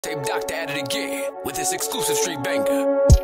Tape Doctor at it again with this exclusive street banger.